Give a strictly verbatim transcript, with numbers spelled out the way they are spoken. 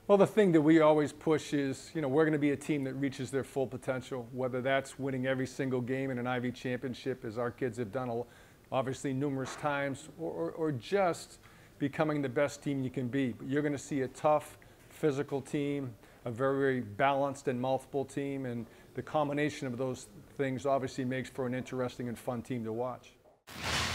Well, the thing that we always push is, you know, we're going to be a team that reaches their full potential, whether that's winning every single game in an Ivy championship, as our kids have done obviously numerous times, or, or, or just becoming the best team you can be. But you're going to see a tough, physical team, a very, very balanced and multiple team, and the combination of those things obviously makes for an interesting and fun team to watch.